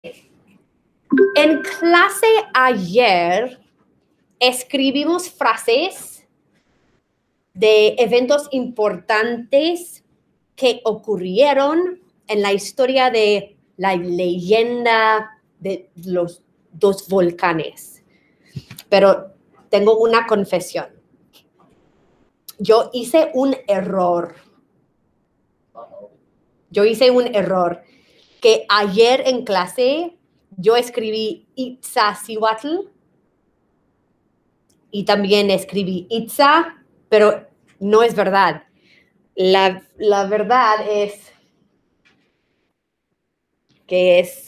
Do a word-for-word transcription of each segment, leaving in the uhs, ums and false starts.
En clase ayer escribimos frases de eventos importantes que ocurrieron en la historia de la leyenda de los dos volcanes. Pero tengo una confesión. Yo hice un error. Yo hice un error que ayer en clase yo escribí Iztaccíhuatl y también escribí Itza, pero no es verdad. La, la verdad es que es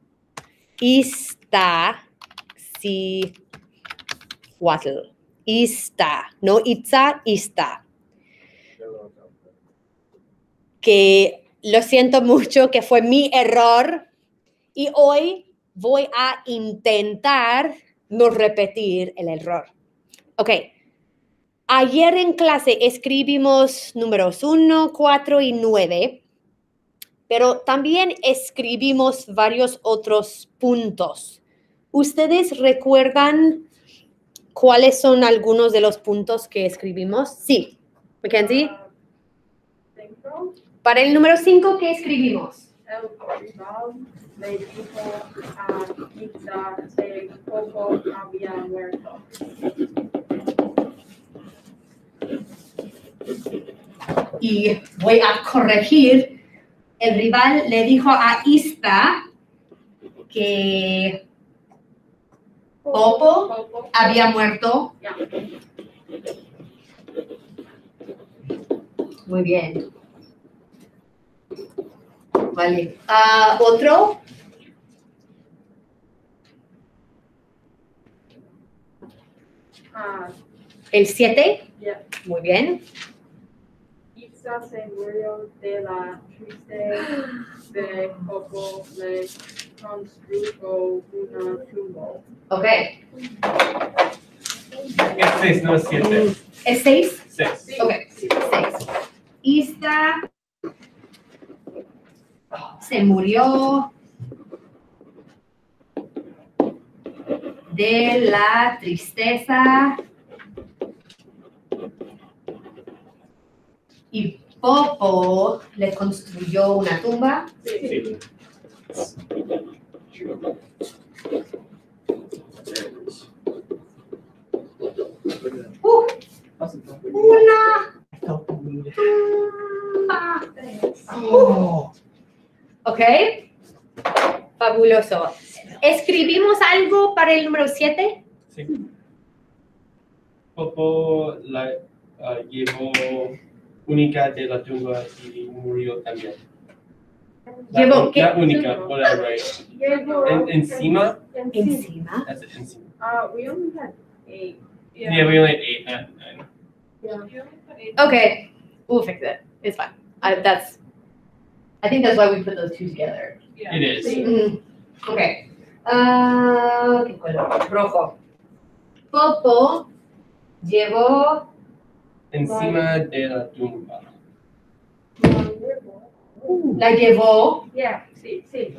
Iztaccíhuatl. Ista, no Itza, Ista. Que lo siento mucho, que fue mi error y hoy voy a intentar no repetir el error. Ok, ayer en clase escribimos números uno, cuatro y nueve, pero también escribimos varios otros puntos. ¿Ustedes recuerdan cuáles son algunos de los puntos que escribimos? Sí, Mackenzie. Cinco. Para el número cinco, ¿qué escribimos? El rival le dijo a Itza que Popo había muerto. Y voy a corregir. El rival le dijo a Ista que Popo Popo había muerto. Ya. Muy bien. Vale. Ah, ¿otro? Ah, ¿El siete? ya. Muy bien. Itza se murió de la tristeza de Popo le construyó una tumba. Ok. Es seis, no es siete. ¿Es seis? Seis. Ok, seis. Ista se murió de la tristeza y Popo le construyó una tumba. Sí. Uh, una tumba. Oh. Ok, fabuloso. ¿Escribimos algo para el número siete? Sí. Popo la ah, llevó única de la tumba y murió también. La, ¿Llevó qué? La única, whatever. Llevó En, encima. Encima. That's it, encima. Uh, we only had eight. Yeah, we only had eight, not nine. Yeah. Okay, we'll fix it. It's fine. I, that's. I think that's why we put those two together. It is. Mm, okay. Ah, ¿qué color? Rojo. Popo llevó. Encima de la tumba. La llevó. Yeah, sí, sí.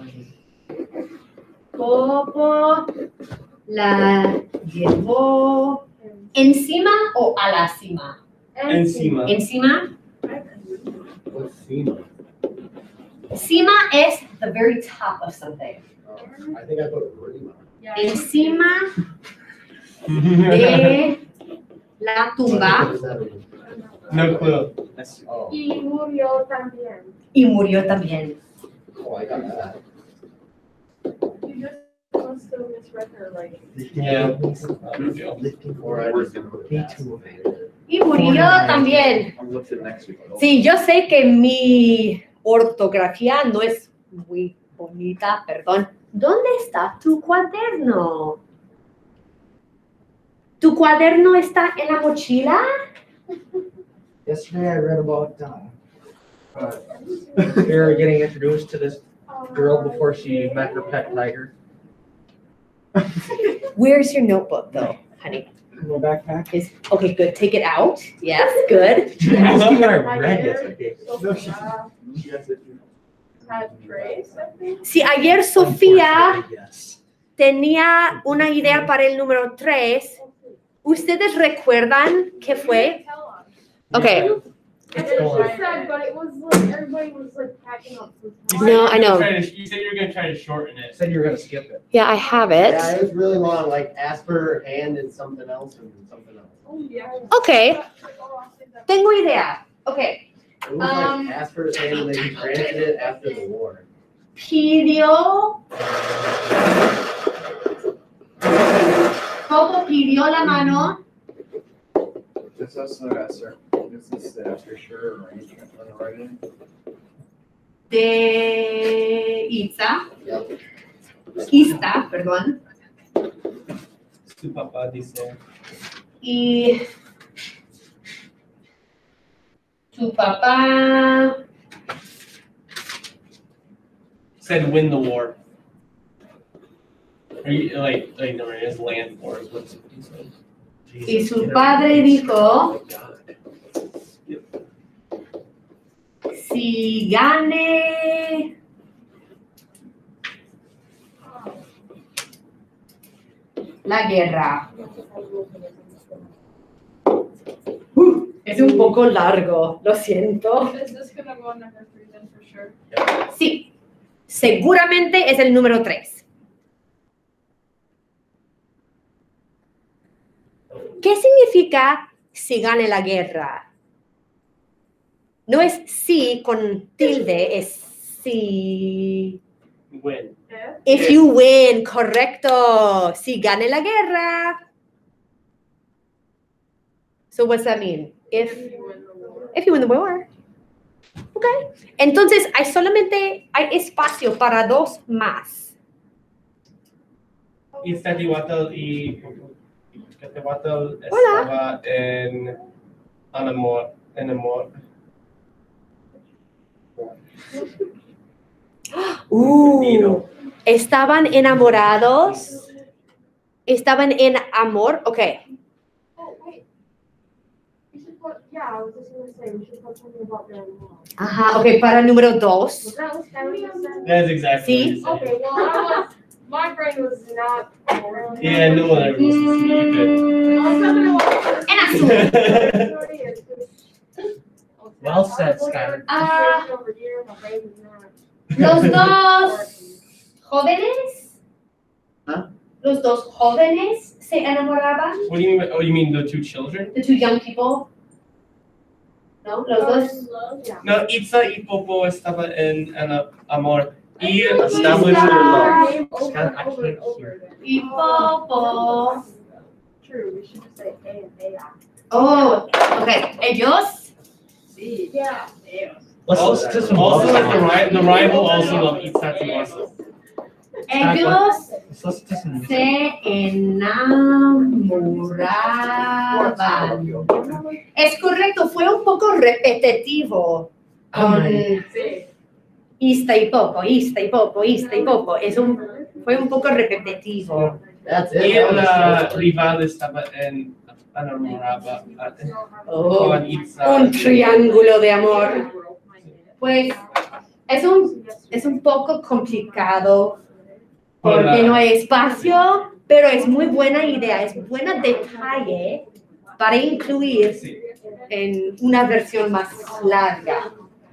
Popo la llevó. ¿Encima o a la cima? Encima. Encima. Encima. Cima es the very top of something. I think I put Rima. Yeah. Encima de la tumba No clue. That's, Oh, Y murió también. y murió también. oh, I got that. You just must have misread her like. yeah. Or I just didn't put that. Y murió también. I'm looking next week. Sí, yo sé que mi ortografía no es muy bonita, perdón. ¿Dónde está tu cuaderno? ¿Tu cuaderno está en la mochila? Yesterday I read about uh, uh, Vera getting introduced to this girl before she met her pet tiger. Where's your notebook, though, honey? In my backpack. Is okay, good. Take it out. Yes, good. Ask me what I read yesterday. So, uh, had trays, I think. Sí, ayer Sofía Unfortunately, yes. tenía una idea para el número tres. ¿Ustedes recuerdan qué fue? Okay. And It's then going. she said, but it was like, everybody was like packing up some You time. said No, you I were know. trying to- You said you were gonna try to shorten I it. said you were gonna skip it. Yeah, I have Yeah, it. it was really long, like Asper and and something else and something else. Oh, yeah. Okay. Tengo idea. Okay. It was Um, like Asper's hand and they granted it after the war. Pidió. Todo pidió la mano This is the answer. This is the after sure arrangement on the right end. de Itza. Yep. Ista, perdón. Su papá dice. Y tu papá. Said win the war. Are you like like no, it is land war is what he said. Y su padre dijo, si gane la guerra. Uh, es un poco largo, lo siento. Is this gonna go on the history then for sure? Sí, seguramente es el número tres. ¿Qué significa si gane la guerra? No es si con tilde, es si. Win. Yeah. If you win, correcto. Si gane la guerra. So what's that mean? If, You win the war. if you win the war. Okay. Entonces, hay solamente hay espacio para dos más. Iztaccíhuatl y Quetzalcóatl Hola. estaba en amor, en amor. Uh, estaban enamorados. Estaban en amor. Ok. Oh, wait. We should put, yeah, I was just gonna say, we should put something about their mom. Ajá, ok, para el número dos. Was that what Kylie said? That's exactly Sí. what he said. Okay, well, I was, my brain was not. Yeah, no one ever listens to you. I was talking about. En azul. Well said, Skylar. Ah. Over here, my brain is not. Los dos jóvenes. Huh? Los dos jóvenes se enamoraban. What do you mean? by- Oh, you mean the two children? The two young people. No, los dos. Yeah. No, Itza y Popo estaba en, en amor. Y Estaba- established their love. Name over Scott, and I over and can't over hear. again. Y Popo. True, we should just say A and A. Oh, ok. Ellos. Sí. Yeah. Let's Also, listen to some also love like the, songs. ri- the rival also loved Iztaccíhuatl. Ellos Let's listen to some music. se enamoraban. Es correcto, fue un poco repetitivo. Con Sí. Ista y Popo, Ista y Popo, Ista y Popo. Es un, fue un poco repetitivo. That's it. Y that was la short. rival estaba en enamorada Oh, con Itza. un triángulo de amor. Pues es un, es un poco complicado porque no hay espacio, pero es muy buena idea, es buen detalle para incluir Sí. en una versión más larga.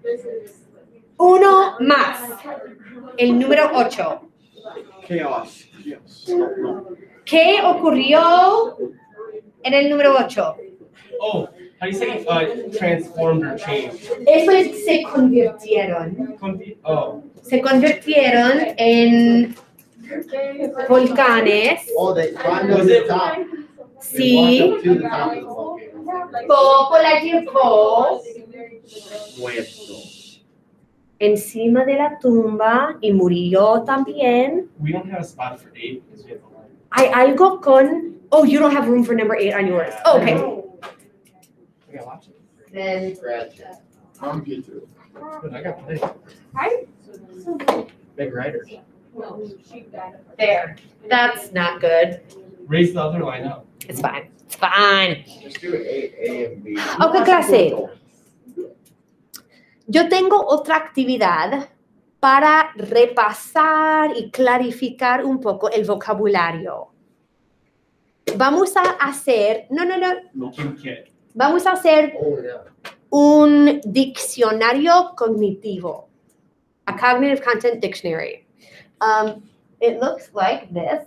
Uno más, el número ocho. Chaos. Yes. ¿Qué ocurrió en el número ocho? Oh, how do you say uh, transformed or changed? Eso es, se convirtieron. Confi- Oh, Se convirtieron en volcanes. Oh, they climbed up Was to it- the top. They Sí, walked up to the top of the volcano. Popo la llevó Muerto. encima de la tumba y murió también. we don't have a spot for eight because we have the line. Hay algo con... Oh, you don't have room for number eight on yours. Oh, okay. We got lots of Then, Scratch. I'm good too. Good, I got plenty. Hi. Big writers. there. That's not good. Raise the other line up. It's fine. It's fine. Just do A, A and B. Ok, clase. Yo tengo otra actividad para repasar y clarificar un poco el vocabulario. Vamos a hacer, no, no, no, Looking kid. vamos a hacer Oh, yeah. un diccionario cognitivo, a cognitive content dictionary. Um, it looks like this.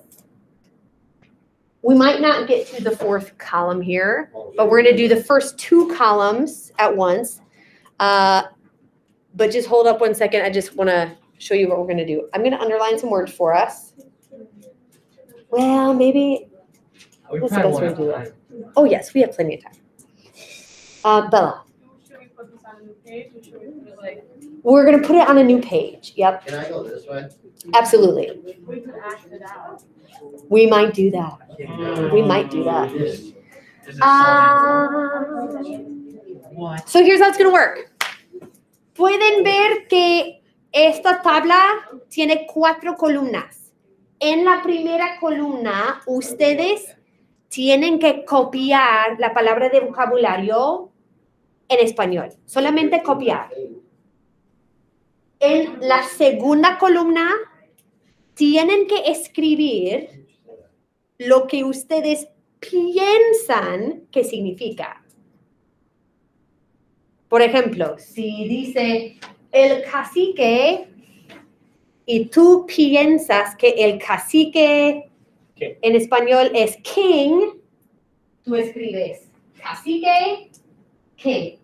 We might not get to the fourth column here, but we're going to do the first two columns at once. Uh, but just hold up one second. I just want to show you what we're going to do. I'm going to underline some words for us. Well, maybe, We What's the probably best way won't to have do time. oh yes, we have plenty of time. Uh, Bella, Should we put this on a new page or should we put it like, we're going to put it on a new page. Yep, Can I go this way? absolutely. we could act it out? We might do that. We might do that. Is it Um, What? so here's how it's going to work. Pueden ver que esta tabla tiene cuatro columnas. En la primera columna, ustedes tienen que copiar la palabra de vocabulario en español. Solamente copiar. En la segunda columna, tienen que escribir lo que ustedes piensan que significa. Por ejemplo, si dice el cacique y tú piensas que el cacique ¿Qué? en español es king, tú escribes cacique, king.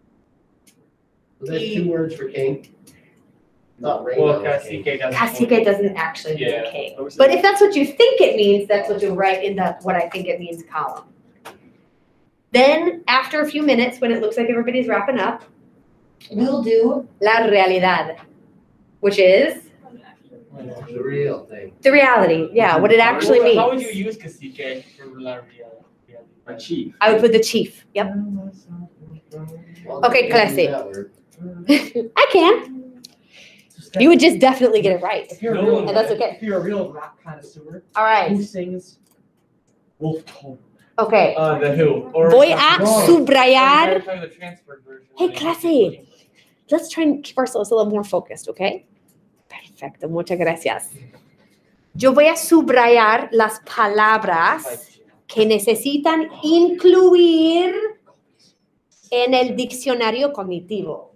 So there's two words for king. Not Well, rainbow. cacique doesn't. Cacique doesn't actually mean Yeah. king. But if that's what you think it means, that's what you'll write in the what I think it means column. Then, after a few minutes, when it looks like everybody's wrapping up, we'll do la realidad, which is The real thing. the reality. Yeah, what it actually means. How would you use cacique for la real? A chief. I would put the chief. Yep. Well, Okay, you can't classy. use that word. I can. You would just definitely get it right. If you're a No real, one And that's okay. if you're a real rock connoisseur, All right. who sings Wolf Tone? Okay. Uh, the who? Or Voy a subrayar. The transferred version. Hey, classy. Let's try and keep ourselves a little more focused, okay? Perfecto. Muchas gracias. Yo voy a subrayar las palabras que necesitan incluir en el diccionario cognitivo.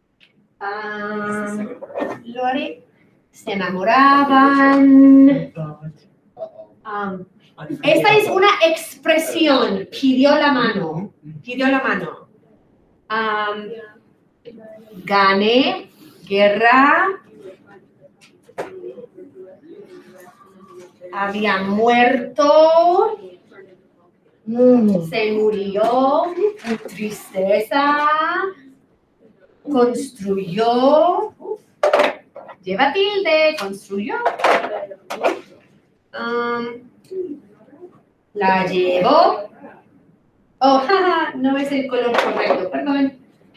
Um, Lori, se enamoraban. Uh-oh. Um, esta es una expresión. Pidió la mano. Pidió la mano. Um, gané, guerra. Había muerto. Se murió. Tristeza. Construyó. Lleva tilde. Construyó. Um, la llevo. Oh, jaja, no es el color correcto, perdón.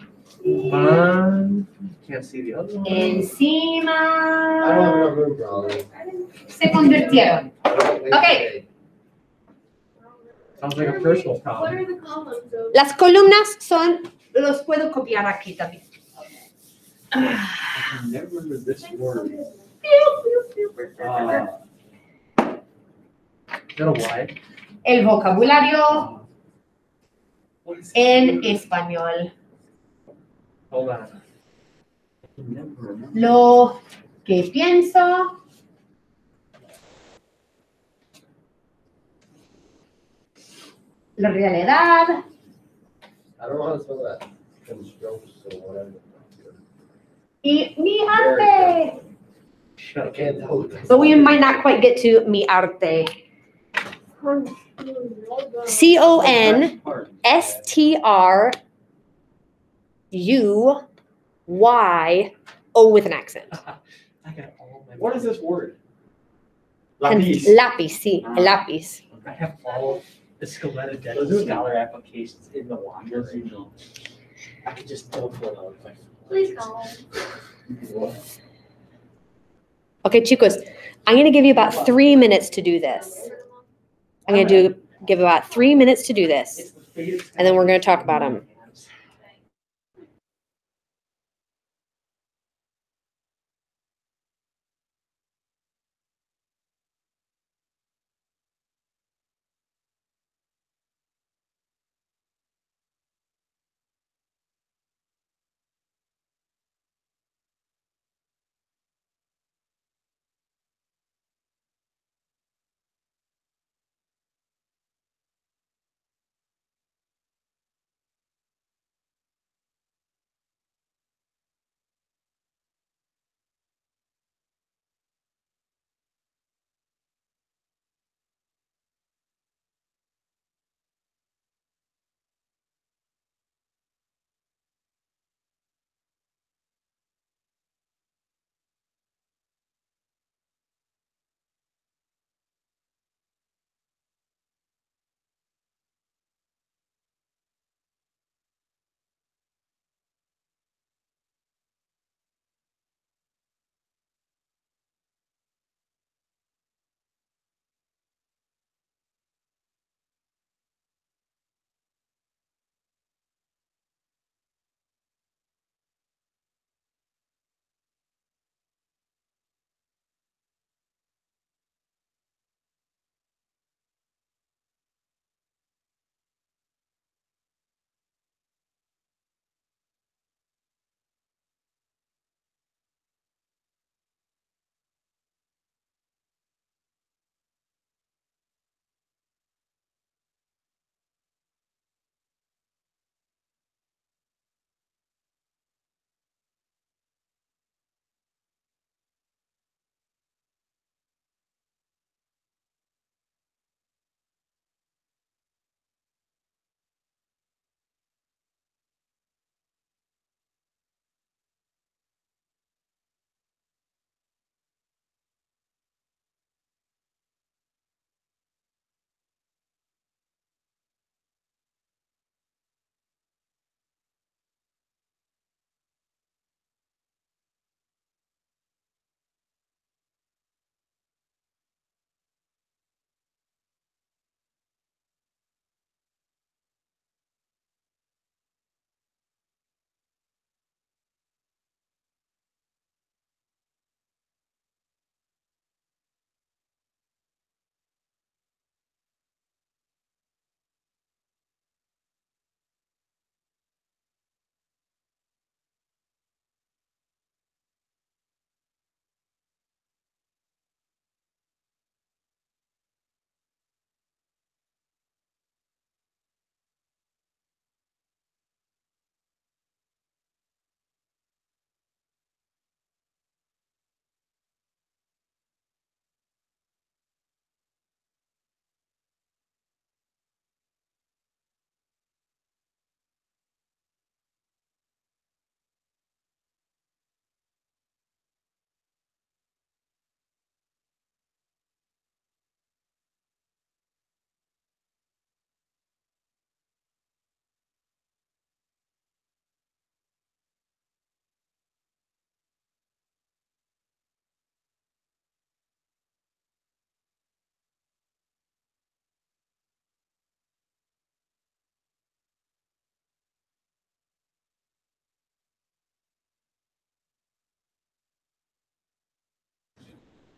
One. Can't see the other one. I don't have Encima. enough room for all this. Se convirtieron. I don't think Okay. they- Sounds like a personal What problem. are the columns of? Las columnas son, los puedo copiar aquí también. I can never remember this word. Uh, Is that a Y? El vocabulario what is it? en español. Hold on. I can never remember. Lo que pienso. La realidad. I don't know how to spell that. Constrokes or whatever. Y mi arte. I can't tell. what this But we is. might not quite get to mi arte. C O N S T R U Y O with an accent. I got all my. What is this word? And Lapis. lápiz, sí, el lápiz. I have all the Scaletta Dental Scholar applications in the locker. Yes, you know. I could just don't pull it out if I. Please call. Okay, chicos, I'm going to give you about three minutes to do this. I'm going to do give about three minutes to do this, It's the faded. and then we're going to talk about them.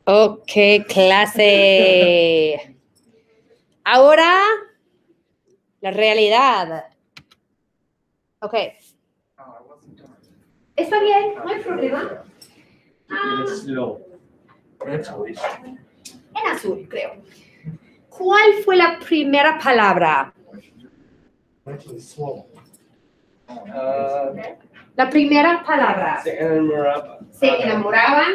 Ok, clase. Ahora, la realidad. Ok. Está bien, no hay problema. Ah, It's slow. Actually, en azul, creo. ¿Cuál fue la primera palabra? actually slow. Uh, La primera palabra. se enamoraba. ¿Se enamoraban?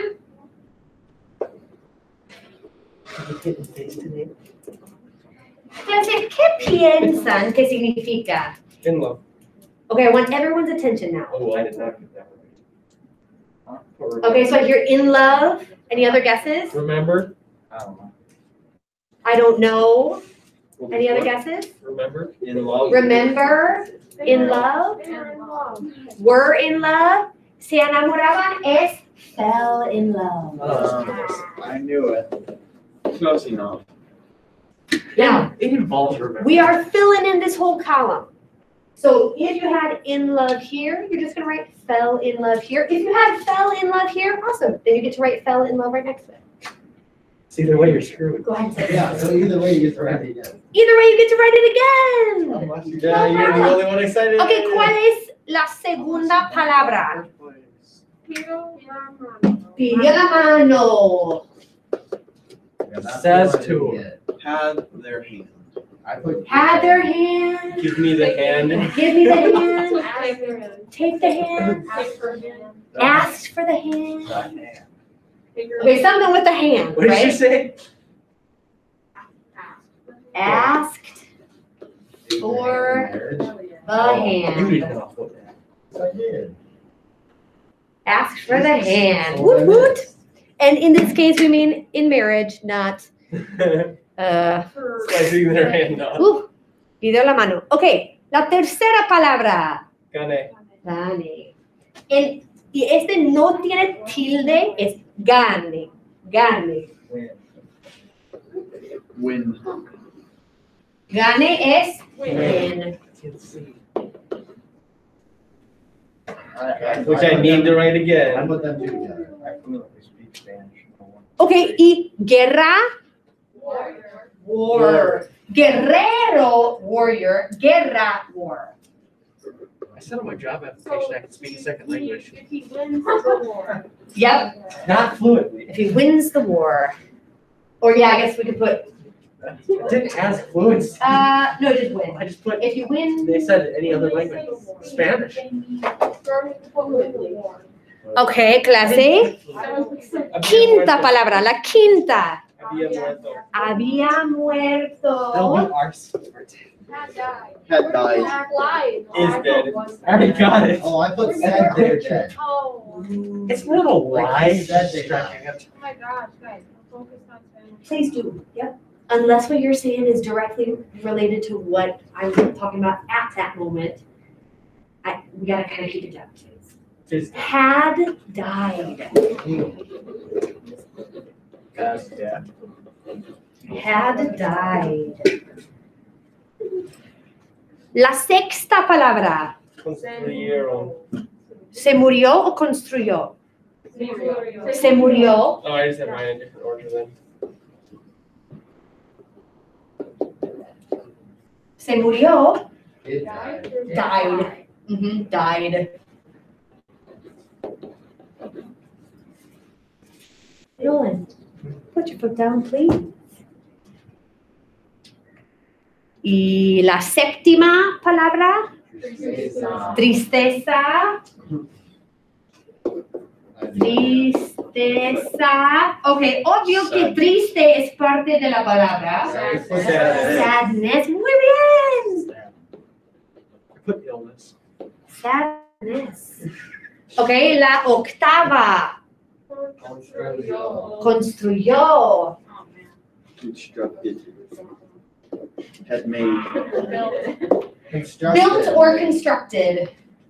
Clase, ¿qué piensan que significa? In love. Okay, I want everyone's attention now. Oh, I did not get that right. Okay, so you're in love. Any other guesses? Remember? I don't know. I don't know. Any other guesses? Remember? In love. Remember? In love? In love. Were in love? Se enamoraban es fell in love. Um, I knew it. Close enough. Now, It involves remember. we are filling in this whole column. So if you had in love here, you're just gonna write fell in love here. If you had fell in love here, awesome. Then you get to write fell in love right next to it. It's either way you're screwed. Go ahead and say it. Yeah, so either way, you get to write it again. Either way, you get to write it again. Yeah, you're the only one excited. Okay, ¿cuál es la segunda palabra? Pido la mano. Pidió la mano. Yeah, that's Says the one I to. didn't get. Had their hand. I put. Had their hand. Give me the hand. Give me the hand. Ask for him. Take the hand. Ask for him. Asked for the hand. That hand. Figure Okay, something with the hand, What did she right? say? Asked for Marriage. the You hand. didn't know what that. I did. Asked for the hand. Woot woot. And in this case, we mean in marriage, not, uh, for- Slicing their hand off. uh, pidió la mano. Okay, la tercera palabra. Gane. Gane. El, y este no tiene tilde, es gane. Gane. Win. Gane es Win. win. I- I- Which I need to write I again. put them two together. I fluently speak Spanish. Okay, y guerra, Warrior. war. Guerrero, warrior. Guerra, war. I said on my job So application I could speak a second if he- language. If he wins the war. Yep, Not fluently. if he wins the war. Or yeah, I guess we could put, It didn't ask fluency. uh, no, just win. I just put, If you win, they said any other When they language. say war, Spanish. they mean starting to win the war. okay, clase. Quinta palabra, la quinta. Había muerto. Había That'll muerto. be our sport. Had died. Had died. Had lied. Is dead. I already got it. Oh, I put said they're dead. Oh, It's not a Like lie. he said they Distracting it. oh my gosh, guys, I'm focused on Spanish. Please do, yep. Unless what you're saying is directly related to what I'm talking about at that moment. I, we gotta kind of keep it down, please. Is Had died. That's dead. Had died. La sexta palabra. construyeron. ¿Se murió o construyó? Warrior. Se murió. Oh, I just have mine in different order then. Se murió. It Died. died. Died. Mhm, died. Nolan, put your foot down, please. Y la séptima palabra, tristeza. Tristeza. Ok, obvio que triste es parte de la palabra. Sadness. Muy bien. I put illness. Sadness. Ok, la octava. Construyó. Construyó. Oh, man. Constructed. Had made. Built. Constructed. Built or constructed.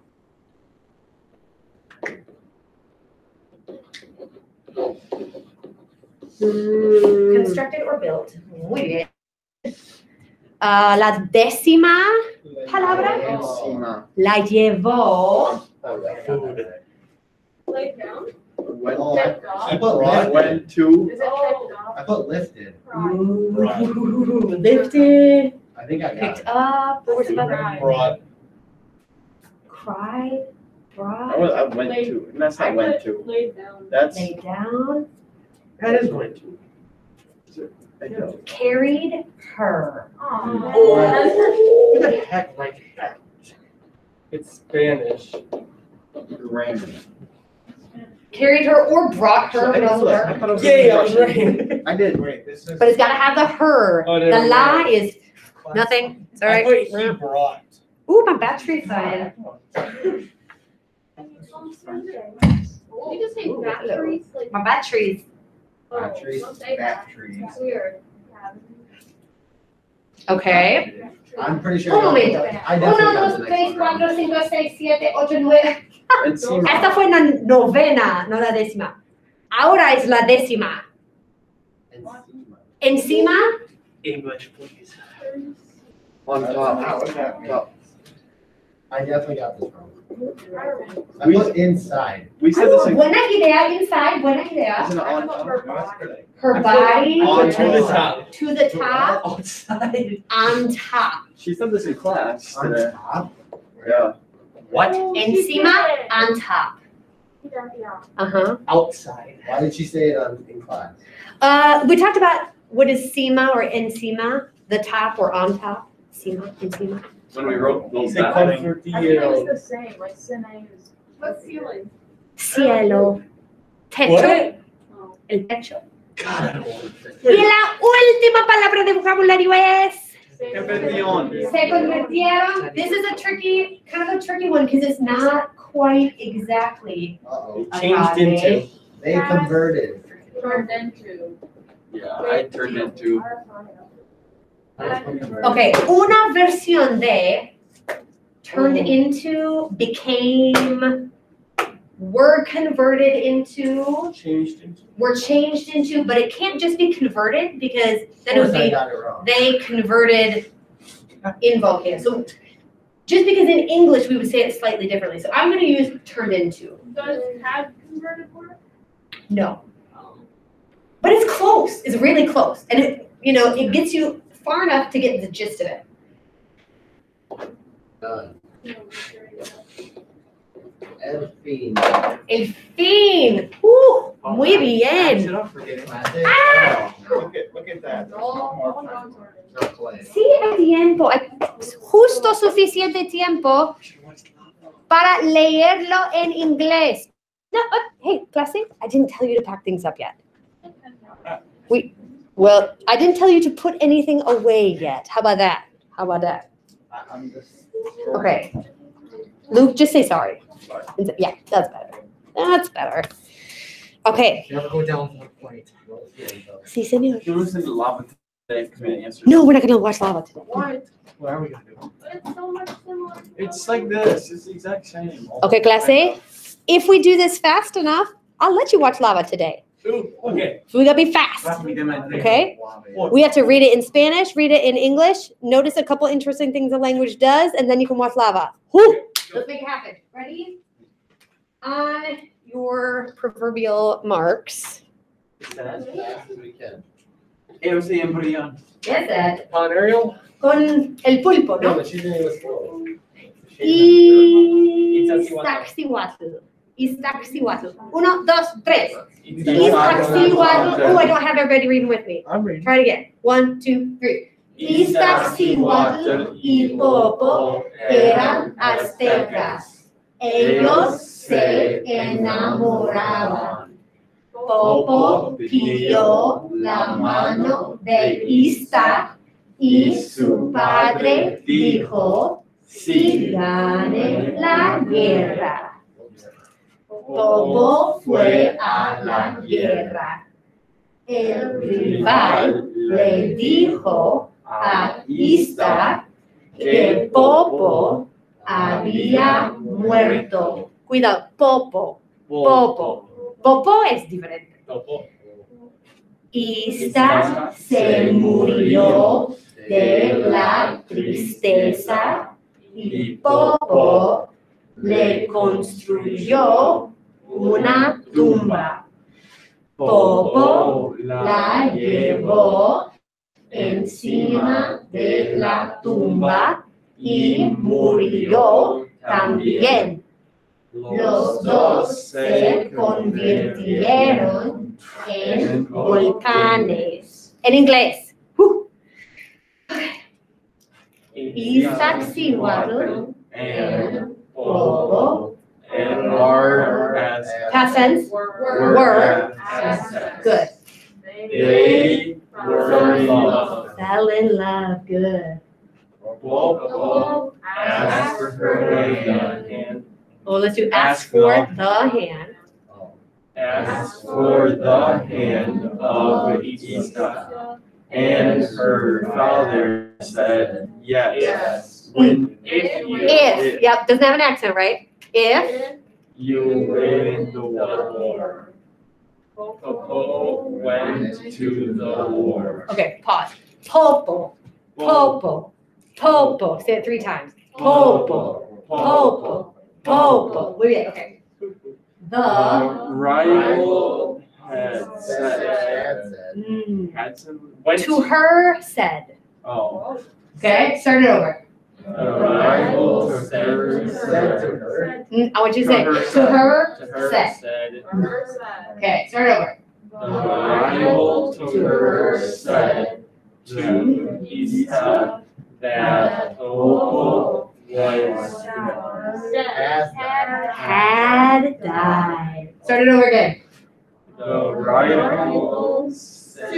Constructed or built. Muy bien. Ah, la décima palabra. Encima. La llevó. Food. Laid down. Went, Oh, I Picked I up. put brought, lifted. went to, Is it picked up? I put lifted. Right. Ooh, lifted, I think I got picked it. up, what was it about? Right. Brought. Cried, I brought, was, I went to, and that's I not went put to. laid down. That's, laid down, That is going to. I know. carried her. Aw. Who the heck writes that? It's Spanish. Random. Carried her or brought her, I but thought also I her. thought it was Yay, I was Russian. right. I did. Wait, this is. But it's gotta have the her. Oh, The never la mind. is nothing, it's all I right. put he brought. Ooh, my battery's dying. You just say Ooh, batteries, like. My battery's, oh, Batteries, don't say that. batteries. It's weird. okay. I'm pretty sure. Un I got- momento. I Uno, definitely got dos, the next tres, one. cuatro, cinco, seis, siete, ocho, nueve. Encima. Esta fue la novena, no la décima. Ahora es la décima. Encima, English, please. On Wow, top. what's happening? Top. I definitely got this wrong. I We- put inside. We said this in. buena idea inside, buena idea. Isn't it on I put top? her body. Her I put body On On to the top. top. to the top, Outside. on top. She said this in class On today. top. Yeah. What? Encima, on top. Uh-huh. Outside. Why did she say it on, in class? Uh, we talked about what is cima or encima, the top or on top. Cima, encima. When we wrote those Se down. I think it was convirtieron. the same, like cine is. What's ceiling? Cielo. Techo. What? Oh. El techo. God, I don't want to. Y la última palabra de vocabulario es Convirtión. se convirtieron. This is a tricky, kind of a tricky one because it's not quite exactly. Uh-oh. Changed into. They converted. Turned into. Yeah, I turned into. Okay, una versión de turned into, became, were converted into, Changed into. were changed into, but it can't just be converted because then it Of would course I be got it wrong. they converted in volcano. So just because in English we would say it slightly differently. So I'm gonna use turned into. Does have converted work? No. But it's close, it's really close. And it, you know, it gets you far enough to get the gist of it. Done. El fin. El fin. Uh, muy bien. Should I forget it? Classic. Ah! Look at, look at that. All, all dogs are. No play. Sí hay tiempo, hay justo suficiente tiempo para leerlo en inglés. No, uh, hey, clase, I didn't tell you to pack things up yet. We, well, I didn't tell you to put anything away yet. How about that? How about that? I- I'm just. Okay. Luke, just say sorry. Yeah, that's better. That's better. Okay. Never go down one point. Sí, señor. You listen to Lava today, because we answered. No, we're not going to watch lava today. What? What are we gonna do? It's so much similar. It's like this, it's the exact same. Okay, clase, if we do this fast enough, I'll let you watch lava today. Ooh, okay. So we gotta be fast. Okay. We have to read it in Spanish, read it in English, notice a couple interesting things the language does, and then you can watch lava. Whew. Let's make it happen. Ready? On your proverbial marks. As fast as we can. It was the embryon. Yes, Ed. On Ariel. Con el pulpo, No, ¿no? but she's doing it slow. Iztaccíhuatl. Iztaccíhuatl. Uno, dos, tres. Iztaccíhuatl. Oh, I don't have everybody reading with me. I'm reading. Try it again. One, two, three. Iztaccíhuatl y Popo eran aztecas. Ellos se enamoraban. Popo pidió la mano de Iztac y su padre dijo, sigan en la guerra. Popo fue a la guerra. El rival le dijo a Iztac que Popo había muerto. Cuidado, Popo, Popo. Popo es diferente. Topo. Iztac se murió de la tristeza y Popo le construyó una tumba. Popo la llevó encima de la tumba y murió también. Los dos se convirtieron en volcanes. En inglés. Uh. Iztaccíhuatl and Popo Are as past tense Were. were as good. they were in love. Fell in love. Good. Popo asked for the hand, Oh, let's do ask Ask for not. the hand. asked for the hand of Isa, and her father said, yes. When if you, If, yep, doesn't have an accent, right? If you win the war. Popo went to the war. okay, pause. Popo, popo, popo. Say it three times. Popo, popo, popo. Muy bien. Okay. The The rival had said, mm, had some, went to her said. Oh. Okay, start it over. The rival to her said, Mm, I want you to say To her to said. her to her said. said, Okay, start over. the rival to her said to Isa that Popo was Had died. Start it over again. the rival said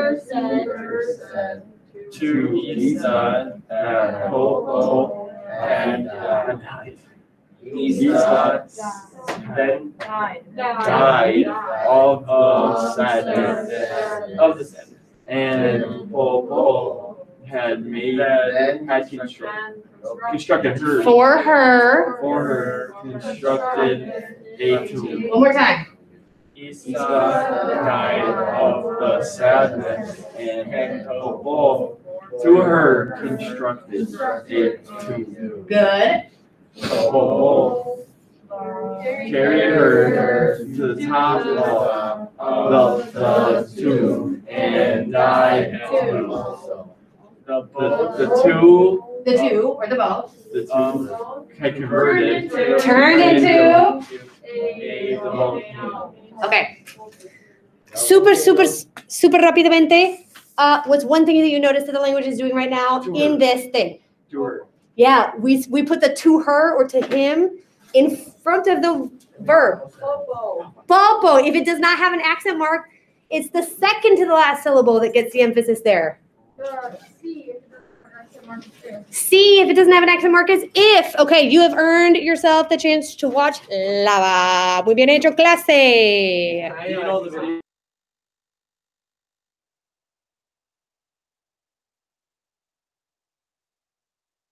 to Isa that Popo had died. Isa then died of the sadness of the sadness, and Popo had made had constructed constructed her For her. for her constructed a tomb. One more time. Isa died of the sadness, and Popo to her constructed a tomb. Good. Popo carried her to the top of the, the tomb and died too. The, the, the two, The two or the both. the two had converted. Turned into. a volcano. Okay. Super, super, super rápidamente. Uh, what's one thing that you notice that the language is doing right now in this thing? To her. Yeah, we we put the to her or to him in front of the verb. Popo. If it does not have an accent mark, it's the second to the last syllable that gets the emphasis there. See, if it doesn't have an accent mark, is if. Okay, you have earned yourself the chance to watch Lava. Muy bien hecho, clase. Do you know the video?